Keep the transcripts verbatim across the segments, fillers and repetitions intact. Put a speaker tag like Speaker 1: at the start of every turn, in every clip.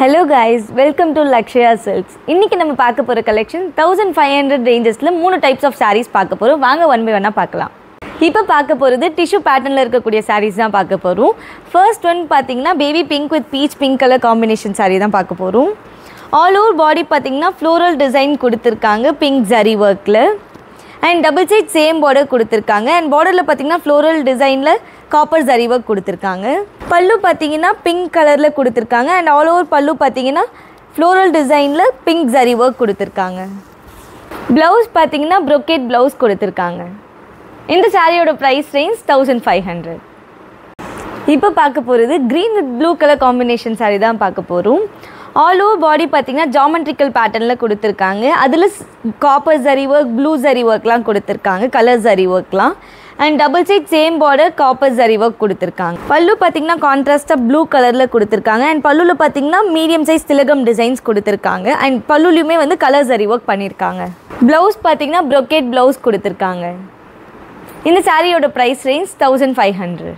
Speaker 1: Hello guys, welcome to Lakshya Silks. இன்னைக்கு நம்ம பார்க்க போற collection fifteen hundred rangesல மூணு types of sarees பார்க்க போறோம். வாங்க one by one பார்க்கலாம். இப்போ பார்க்க போறது tissue patternல இருக்கக்கூடிய sarees தான் பார்க்க போறோம். First one பாத்தீங்கன்னா baby pink with peach pink color combination saree தான் பார்க்க போறோம். All over body பாத்தீங்கன்னா floral design கொடுத்திருக்காங்க pink zari workல. And double side same border கொடுத்திருக்காங்க and borderல பாத்தீங்கன்னா floral designல copper zari work கொடுத்திருக்காங்க. பல்லு பாத்தீங்கன்னா pink கலர்ல கொடுத்திருக்காங்க and all over பல்லு பாத்தீங்கன்னா floral designல pink zari work கொடுத்திருக்காங்க. Blouse பாத்தீங்கன்னா brocade blouse கொடுத்திருக்காங்க. இந்த சாரியோட price range fifteen hundred. இப்போ பார்க்க போறது green with blue color combination saree தான் பார்க்க போறோம். All over body பாத்தீங்கன்னா geometrical patternல கொடுத்திருக்காங்க. அதுல copper zari work, blue zari workலாம் கொடுத்திருக்காங்க, color zari workலாம். And double side same border copper zari work கொடுத்திருக்காங்க. பல்லு பாத்தீங்கன்னா கான்ட்ராஸ்டா blue கலர்ல கொடுத்திருக்காங்க and பல்லுல பாத்தீங்கன்னா medium size திலகம் designs கொடுத்திருக்காங்க and பல்லுலயுமே வந்து color zari work பண்ணிருக்காங்க. Blouse பாத்தீங்கன்னா brocade blouse கொடுத்திருக்காங்க. இந்த சாரியோட price range fifteen hundred.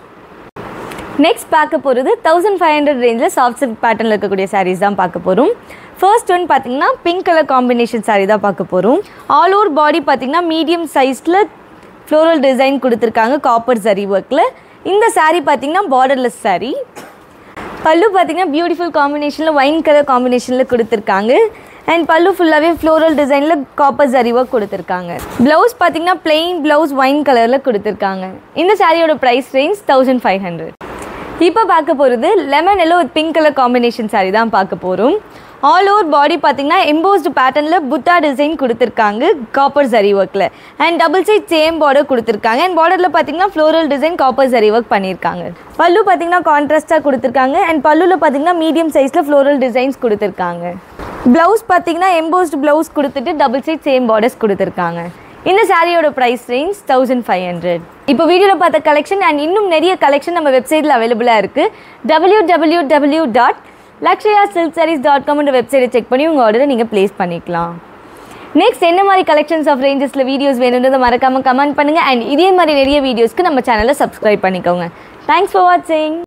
Speaker 1: Next பார்க்க போறது fifteen hundred rangeல soft silk patternல இருக்கக்கூடிய sarees தான் பார்க்க போறோம். First one பாத்தீங்கன்னா pink color combination saree தான் பார்க்க போறோம். All over body பாத்தீங்கன்னா medium sizeல floral design கொடுத்திருக்காங்க copper zari workல. இந்த saree பாத்தீங்கன்னா borderless saree. பல்லு பாத்தீங்கன்னா beautiful combinationல wine color combinationல கொடுத்திருக்காங்க and பல்லு ஃபுல்லாவே floral designல copper zari work கொடுத்திருக்காங்க. Blouse பாத்தீங்கன்னா plain blouse wine colorல கொடுத்திருக்காங்க. இந்த சாரியோட price range fifteen hundred. இப்போ பார்க்க போறது lemon yellow with pink color combination saree தான் பார்க்க போறோம். All over body பாத்தீங்கன்னா embossed patternல புத்தா டிசைன் கொடுத்திருக்காங்க copper zari workல and double side same border கொடுத்திருக்காங்க and borderல பாத்தீங்கன்னா floral design copper zari work பண்ணிருக்காங்க. பல்லு பாத்தீங்கன்னா கான்ட்ராஸ்டா கொடுத்திருக்காங்க and பல்லுல பாத்தீங்கன்னா medium sizeல floral designs கொடுத்திருக்காங்க. Blouse பாத்தீங்கன்னா embossed blouse கொடுத்துட்டு double side same borders கொடுத்திருக்காங்க. இந்த சாரியோட price range fifteen hundred. இப்போ வீடியோல பார்த்த கலெக்ஷன் and இன்னும் நிறைய கலெக்ஷன் நம்ம வெப்சைட்ல அவேலபிளா இருக்கு. w w w dot lakshya silk sarees dot com என்ற வெப்சைட்டை செக் பண்ணி உங்க ஆர்டரை நீங்க பிளேஸ் பண்ணிக்கலாம். நெக்ஸ்ட் என்ன மாதிரி கலெக்ஷன்ஸ் ஆஃப் ரேஞ்சஸ்ல வீடியோஸ் வேணும்ன்றதை மறக்காம கமெண்ட் பண்ணுங்க and இதே மாதிரி நிறைய வீடியோஸ்க்கு நம்ம சேனலை சப்ஸ்கிரைப் பண்ணிக்கோங்க. Thanks for watching.